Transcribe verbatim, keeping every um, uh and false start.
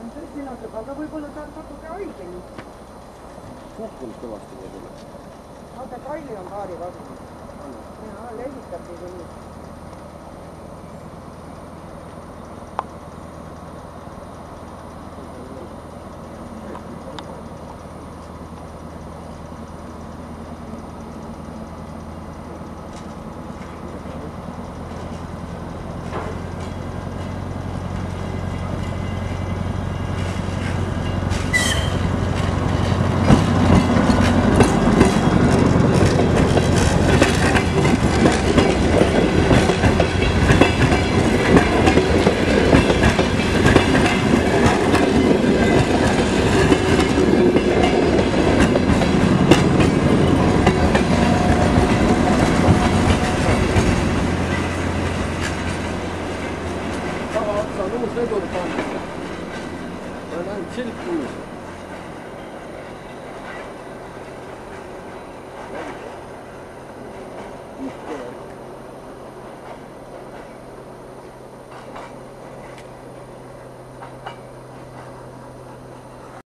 Mina saab, aga võib-olla ta on natuke haigeni. Puhkunud kõvasti võib-olla. Vaata, Kaili on paari vastu. Jaa, levitabki küll. Uus vedur pandud. On ainult silk uus. Uhke värk.